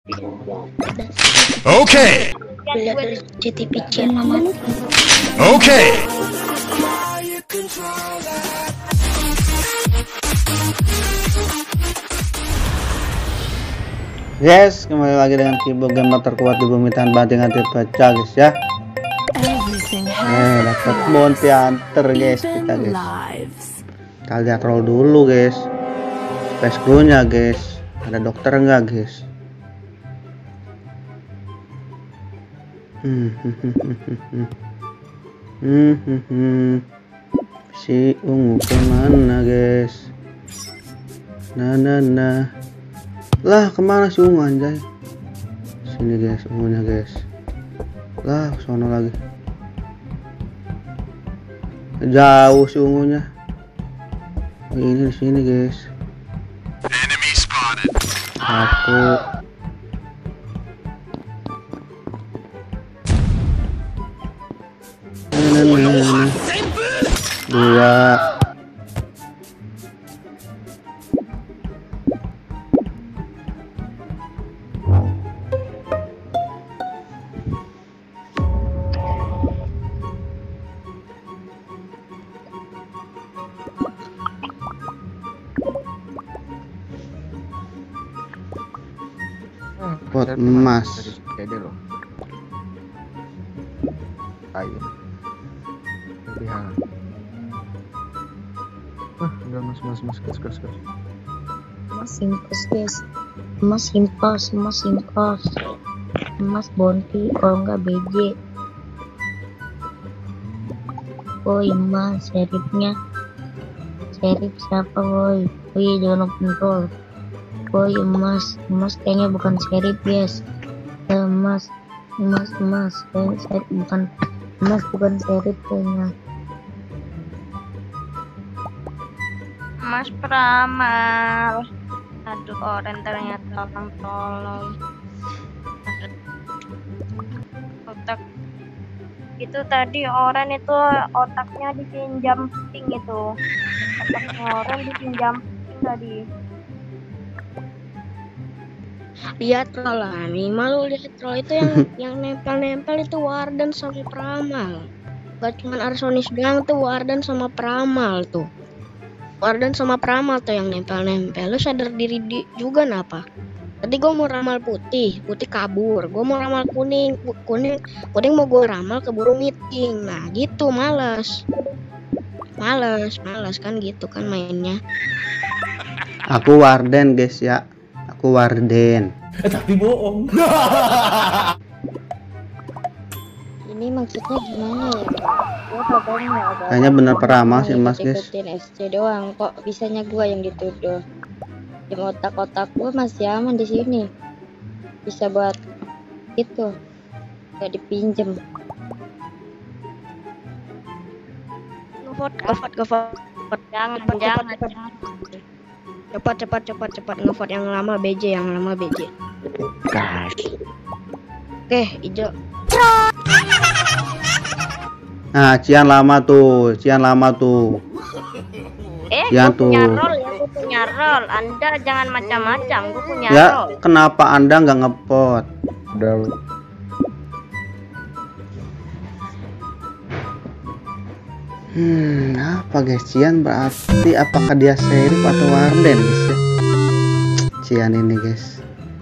Oke. Lihat CCTV channel mati. Oke. Yes, kembali lagi dengan Kibo, gamer terkuat di bumi tanpa tingkat terbaca guys ya. Dapat bounty hunter guys kita guys. Kita lihat roll dulu guys. Space crew nya guys. Ada dokter enggak guys? Si ungu kemana guys? Nah. Lah kemana si ungu anjay? Sini guys ungunya guys. Lah sono lagi. Jauh si ungunya. Ini di sini guys. Enemy spotted. Satu. Dua. Pot emas. Ayo. Lihat. Enggak mas gas. Emas simpas. Emas bounty kalau enggak BJ. Woi emas serifnya. Serif siapa woi? Woi jangan open roll. Woi emas kayaknya bukan serif guys. Emas serif bukan serif kayaknya. Mas Pramal. Aduh, orang ternyata orang tolong. Otak itu tadi orang itu otaknya dipinjam ping itu. Otaknya orang dipinjam ping tadi. Lihat troll lah, minimal lu lihat troll itu yang nempel itu Warden sama Pramal. Gak cuma Arsonis doang tuh, Warden sama Pramal tuh. Warden sama Pramal tuh yang nempel. Lu sadar diri juga napa? Tadi gue mau ramal putih kabur. Gue mau ramal kuning mau gue ramal keburu meeting. Nah gitu, males kan gitu kan mainnya. Aku Warden guys ya. Aku Warden. Tapi bohong. Ini maksudnya gimana ya? Gua kabarnya ada. Kayaknya bener Pramal sih mas guys. Ikutin SC doang kok bisanya gua yang dituduh. Di otak-otak gua masih aman di sini. Bisa buat itu. Gak dipinjem. Ngevot. Jangan. Cepat ngevot yang lama BJ. Gas. Oke, hijau. Nah, Cian lama tuh. Cian Gua tuh. punya roll. Anda jangan macam-macam. Gua punya Ya, roll. kenapa Anda nggak ngepot? Udah. Apa guys? Cian berarti apakah dia serif atau Warden guys ya? Cian ini guys.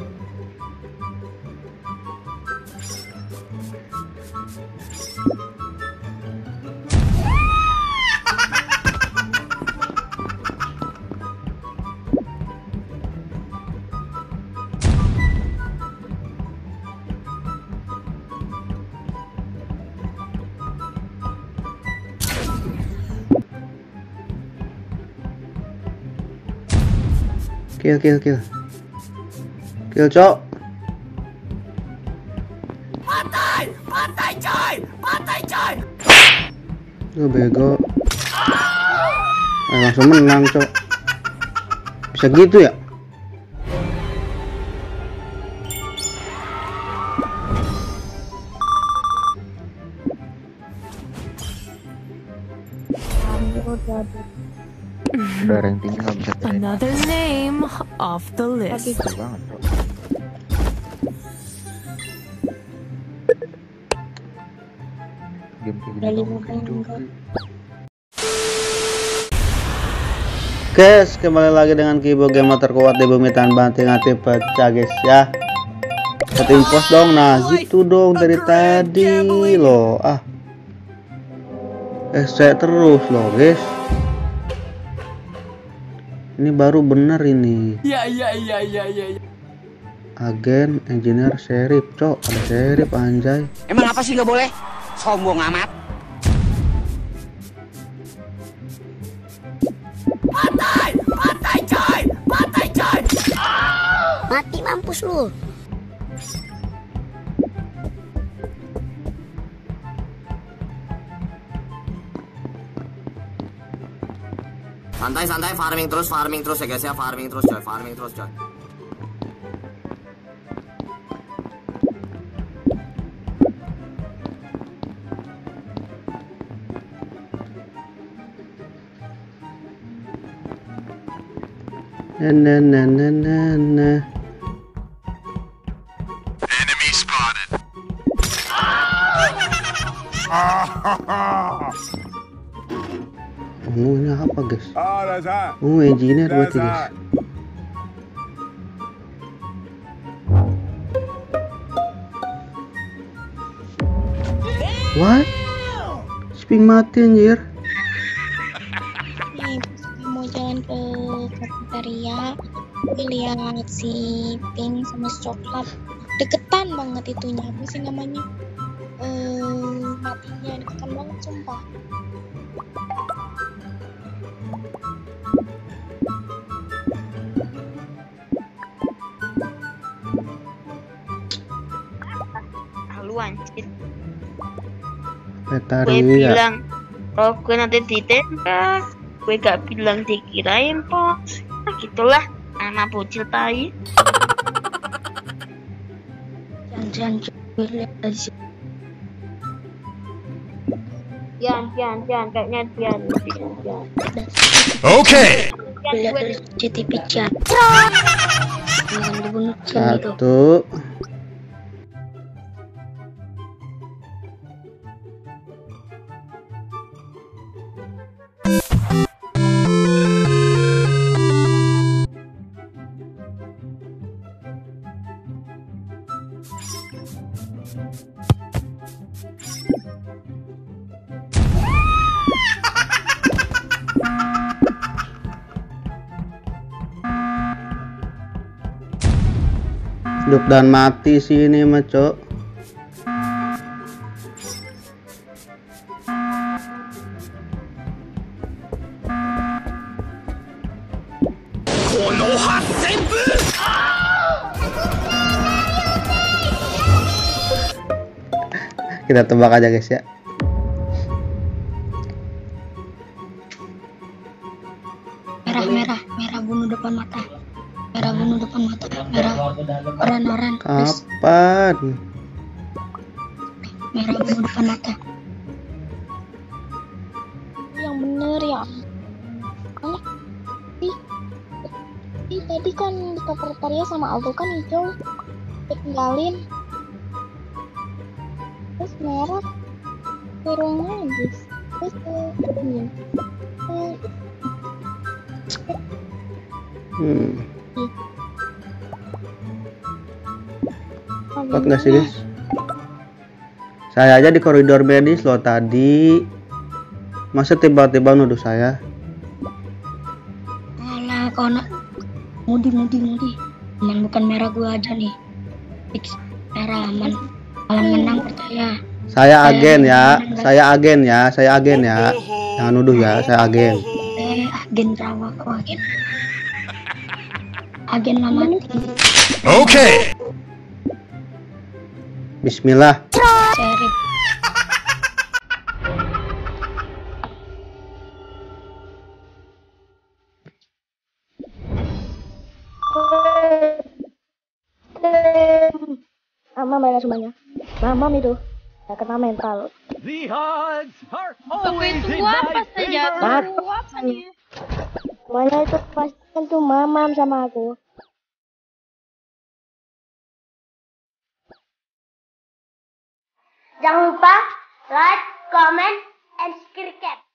Kill cok. Pantai coy. Lu bego. Langsung menang cok. Bisa gitu ya? Udah ranking nggak bisa keren. Another name off the list. Banget, bro. game kayak gini Dari dong kayak Mobile Jokri. Guys, kembali lagi dengan Kibo gamer terkuat di bumi tanpa hati pecah guys ya. Setting post dong, nah gitu dong dari tadi loh. Saya terus loh guys. Ini baru bener ini. Iya. Agen, engineer, sheriff, cok. Ada sheriff anjay. Emang apa sih nggak boleh? Sombong amat. Pantai coy. Mati mampus lu. Santai, farming terus ya guys ya, farming terus coy. Nah. Enemy spotted. Ini apa guys? Engineer berarti guys. What? Sping mati anjir. Nih, mau jalan ke kafeteria, lihat si pink sama si coklat deketan banget itunya. Apa sih namanya? Matinya deketan banget sumpah. Lu anjir. Gue Petaria. bilang, oh gue nanti ditembak. Gue gak bilang dikirain pos. Nah gitulah, anak bocil tai. Jangan lihat dari situ. Jangan, kayaknya Dian. Okay. Lihat dari CCTV chat. Jangan dibunuh Cian itu. Satu. Hidup dan mati sih ini mah cok. Kita tebak aja guys ya. Merah bunuh depan mata. Merah oran. Kapan? Merah bunuh depan mata. Yang bener ya. Tadi kan di kafeteria sama Aldo kan hijau. Tinggalin. Terus merah ke ruang medis. Terus Kuat nggak sih guys? Saya aja di koridor medis loh tadi. Masa tiba-tiba nuduh saya? Alah, kau nak mudi. Aman bukan merah gua aja nih. Fix merah aman. Aman menang percaya. Saya agen ya. Jangan nuduh ya, saya agen. Agen rawa kau agen. Agen lama mati. Okay. Bismillah. Sheriff. Mana semuanya? Mamam itu. Ya kena mental. Apa saja? Semuanya itu pasti kan tuh mamam sama aku. Jangan lupa like, comment, comment, and subscribe.